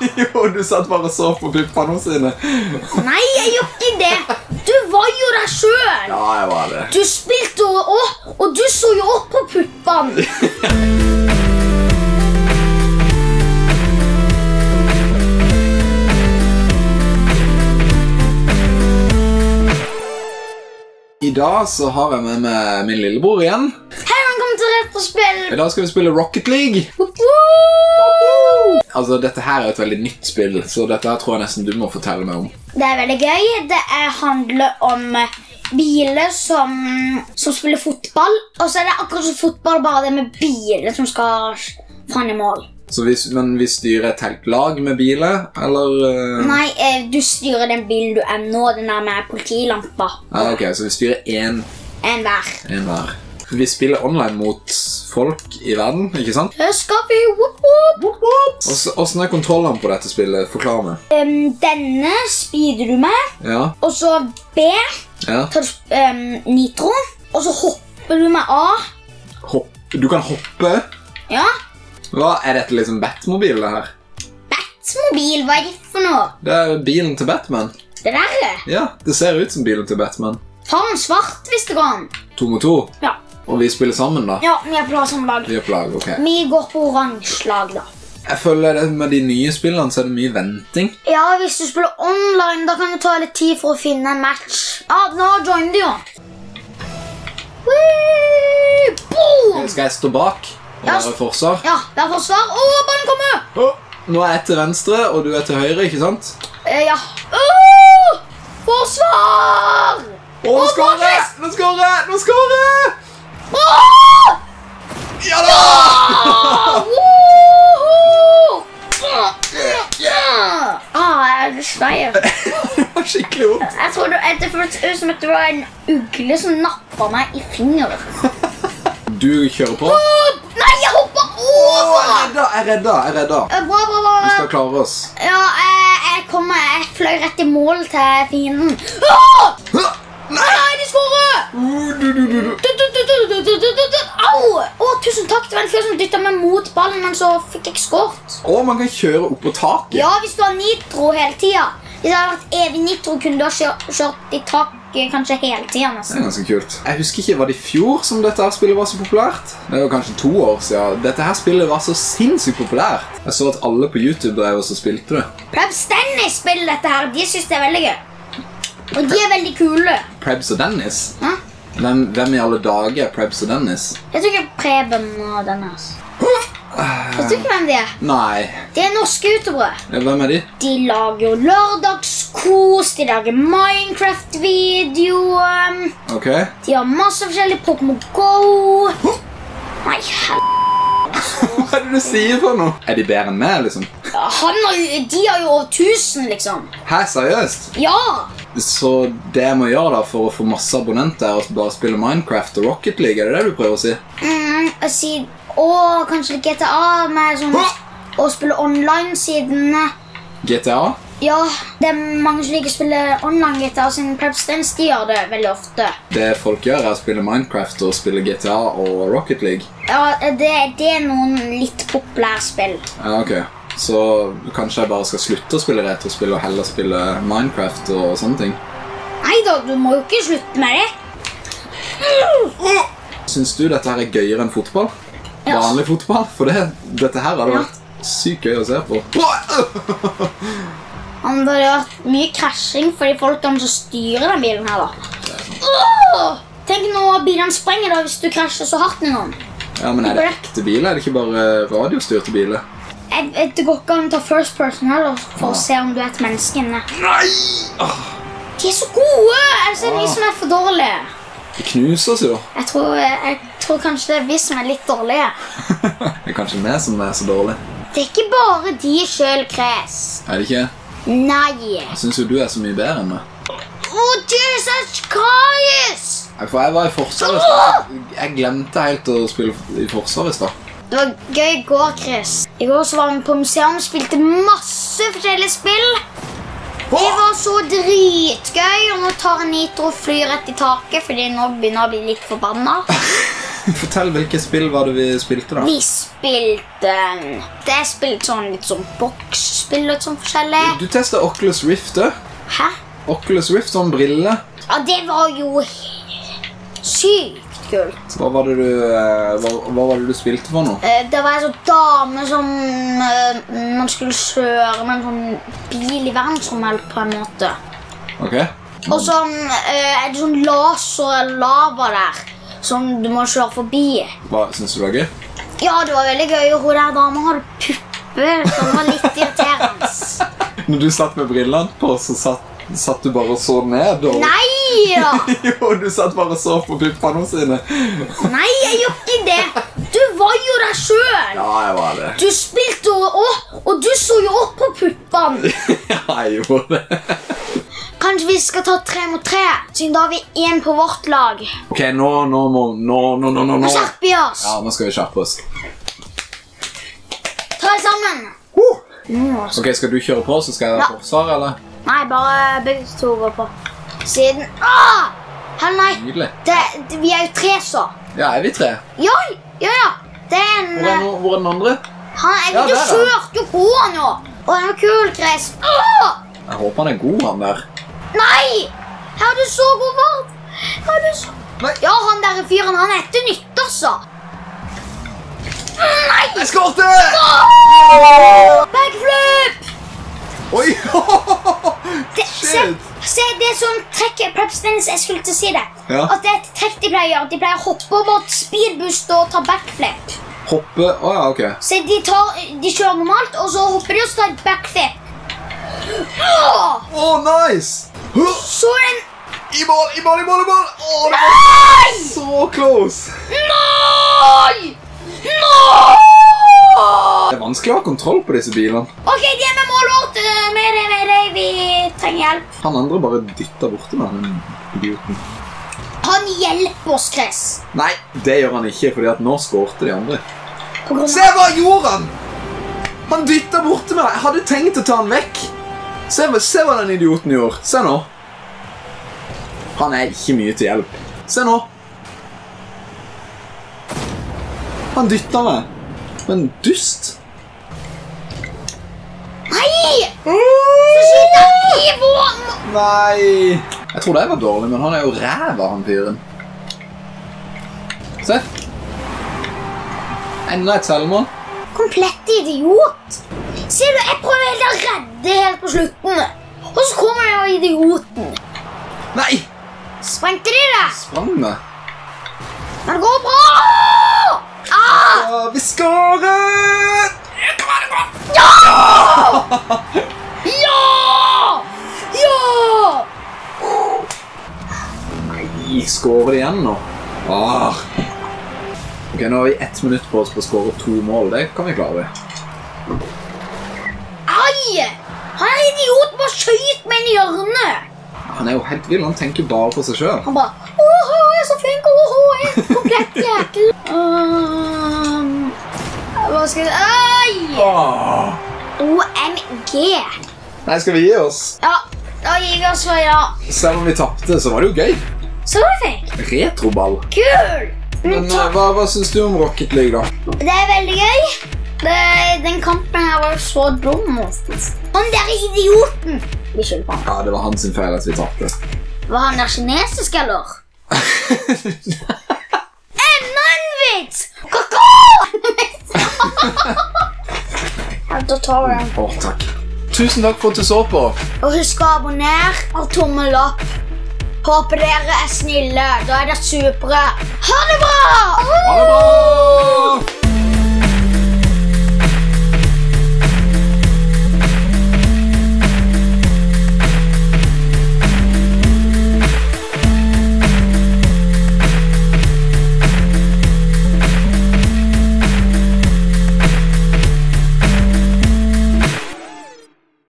Jo, du satt bare og så på puppene sine. Nei, jeg gjør ikke det. Du var jo der selv. Ja, jeg var det. Du spilte og du så jo opp på puppene. I dag så har jeg med meg min lillebror igjen. Hei, velkommen til Retrospill. I dag skal vi spille Rocket League. Altså, dette her er et veldig nytt spill, så dette her tror jeg nesten du må fortelle meg om. Det er veldig gøy. Det handler om biler som spiller fotball. Og så er det akkurat som fotball, bare det med biler som skal faen i mål. Så men vi styrer et helt lag med biler, eller? Nei, du styrer den bilen du er nå, den der med politilampa. Ja, ok, så vi styrer en hver. En hver. Vi spiller online mot folk i verden, ikke sant? Det skal vi, whoop, whoop. Hvordan er kontrollene på dette spillet? Forklar meg. Denne speeder du med, Ja. og så B, Ja. tar du nitro, og så hopper du med A. Du kan hoppe. Ja, Hva er dette liksom Batmobil det her? Batmobil, hva er det for noe? Det er bilen til Batman. Det der er Ja, det ser ut som bilen til Batman. faen svart hvis det går an. 2 mot 2. Ja, Og vi spiller sammen da. ja, vi er på samme lag. Vi er på lag, ok. Vi går på oransje lag da. Jeg føler det med de nye spillene så er det mye venting. Ja, hvis du spiller online, da kan det ta litt tid for å finne en match. Ja, nå joiner du jo. Wee! Boom! Skal jeg stå bak og Ja. være forsvar? Ja, det er forsvar. Åh, ballen kommer! Nå er jeg til venstre, og du er til høyre, ikke sant? Ja. Forsvar! Nå skårer jeg! Nå skårer jeg! Nå skårer jeg! Åh! Ja da! Woohoo! Jeg er sveier. Det var skikkelig vondt. Jeg tror det føltes ut som at det var en ugle som nappet meg i fingeren. Du kjører på. Nei, jeg hopper over! Jeg redda. Bra. Vi skal klare oss. Ja, jeg fløy rett i mål til fienden. Nei, de skårer! Au! Tusen takk, det var en fyr som dyttet meg mot ballen, men så fikk jeg skårt. Man kan kjøre opp på taket. Ja, hvis du har nitro hele tiden. Hvis det hadde vært evig nitro, kunne du ha kjørt i taket kanskje hele tiden. Det er ganske kult. Jeg husker ikke, var det i fjor som dette her spillet var så populært? Det var kanskje 2 år siden. Dette her spillet var så sinnssykt populært. Jeg så at alle på YouTube drev og så spilte det. Prebz Dennis spiller dette her, de synes det er veldig gøy. Og de er veldig kule. Prebz og Dennis? Hæ? Hvem i alle dager er Prebz og Dennis? Jeg tror ikke Preben og Dennis. Vet du ikke hvem de er? Nei. De er norske youtubere. Hvem er de? De lager jo lørdagskos, de lager Minecraft-video. Ok. De har masse forskjellig Pokémon Go. Nei, Hva er det du sier for noe? Er de bedre enn meg, liksom? de har jo over 1000, liksom. Hæ, seriøst? Ja! Så det jeg må gjøre da for å få masse abonnenter er å bare spille Minecraft og Rocket League, er det det du prøver å si? Jeg sier, kanskje GTA med sånn, å spille online-siden. GTA? Ja, det er mange som liker å spille online GTA, siden Prebz Dennis, de gjør det veldig ofte. Det folk gjør er å spille Minecraft og spille GTA og Rocket League. Ja, det er noen litt populære spill. Ja, ok. Så kanskje jeg bare skal slutte å spille retrospill og heller spille Minecraft og sånne ting. Neida, du må jo ikke slutte med det. Synes du dette her er gøyere enn fotball? Ja. Vanlig fotball? For dette her hadde vært sykt gøy å se på. Men det har vært mye krasjing for de folkene som styrer den bilen her da. Tenk når bilen sprenger da hvis du krasjer så hardt med noen. Ja, men er det ekte biler? Er det ikke bare radiostyrte biler? Det går ikke an å ta first person heller for å se om du er et menneske inne. Nei! De er så gode! Ellers er det vi som er for dårlige. Det knuser jo. Jeg tror kanskje det er vi som er litt dårlige. Det er kanskje meg som er så dårlig. Det er ikke bare de selv, Chris. Er det ikke? Nei. Jeg synes jo du er så mye bedre enn meg. Jesus Christ! For jeg var i Forsvaret i stad. Jeg glemte helt å spille i Forsvaret i stad. Det var gøy i går, Chris. I går så var vi på museum og spilte masse forskjellige spill. Det var så dritgøy, og nå tar jeg nitro og flyr rett i taket, fordi nå begynner jeg å bli litt forbannet. Fortell hvilke spill var det vi spilte da? Vi spilte... Det er spilt sånn litt sånn boksspill og sånn forskjellig. Du testet Oculus Rift, da? Hæ? Oculus Rift, sånn brille. Ja, det var jo sykt kult. Hva var det du spilte for noe? Det var en sånn dame som man skulle kjøre med en sånn bil i verdensrommet på en måte. Ok. Og så er det sånn laser eller lava der som du må kjøre forbi. Hva, synes du det var gøy? Ja, det var veldig gøy, og hun der dama hadde pupper, så det var litt irriterende. Når du satt med brillene på, så satt du bare og så ned? Og... Nei da! Jo, du satt bare og så på puppene sine. Nei, jeg gjorde ikke det. Du var jo der selv. Ja, jeg var det. Du spilte og du så jo opp på puppene. Ja, jeg gjorde det. Kanskje vi skal ta 3 mot 3, siden da har vi 1 på vårt lag. Ok, nå. Nå skjerper vi oss. Ja, nå skal vi skjerpe oss. Ta det sammen. Ok, skal du kjøre på, så skal jeg ha forsvar, eller? Nei, bare begge to går på. Siden... Hell nei. Nydelig. Vi er jo 3 så. Ja, er vi 3? Ja. Det er en... Hvor er den andre? Du kjørte jo på nå. Og den var kul, Chris. Jeg håper han er god, han der. Nei! Jeg hadde så god fart. Nei. Ja, han der fyren, han etter nytt, altså. Nei! Jeg skårte! Backflip! Oi! Se, det er sånn trekk, prepstens, jeg skulle til å si det. Ja. At det er et trekk de pleier å gjøre. De pleier å hoppe over et speedboost og ta backflip. Hoppe? Åja, ok. Så de kjører normalt, og så hopper de og så tar et backflip. Nice! Så en... I mål! Det var så close! Nei! Det er vanskelig å ha kontroll på disse bilene. Ok, de er med mål vårt. Med det, vi trenger hjelp. Han andre bare dytter borte med den idioten. Han hjelper oss, Chris. Nei, det gjør han ikke, fordi at nå skårte de andre. Se hva gjorde han! Han dytter borte med deg. Jeg hadde tenkt å ta han vekk. Se hva den idioten gjorde. Se nå. Han er ikke mye til hjelp. Se nå. Han dytter meg. Men dust. Nei! Så skyter i vår... Nei. Jeg tror det var dårlig, men han er jo ræva, han fyren. Se. Enda et selvmål. Komplett idiot. Ser du, jeg prøver helt å redde helt på slutten. Og så kommer jeg jo idioten. Nei! Sprengte de det? Sprang det. Men det går bra! Ja, vi skårer! Ja! Ja! Ja! Nei, skårer det igjen nå. Ok, nå har vi 1 minutt på oss på å skåre 2 mål. Det kan vi klare. Ai! Han er idiot, bare skjøt meg i hjørnet. Han er jo helt vild, han tenker bare på seg selv. Han bare, jeg er så flink, jeg er komplett jækel. Hva skal jeg si? OMG. Nei, skal vi gi oss? Ja, da gir vi oss for ja. Selv om vi tappte, så var det jo gøy. Så var det fikk. Retroball. Kul! Men hva synes du om Rocket League da? Det er veldig gøy. Den kampen her var jo så dum. Han der idioten. Vi skylder på han. Ja, det var hans feil at vi tappte. Var han der kinesisk, eller? Enda en vits! Kaka! Da tar vi den. Takk. Tusen takk for at du så på. Og husk å abonnere og tommel opp. Håper dere er snille. Da er det supre. Ha det bra! Ha det bra!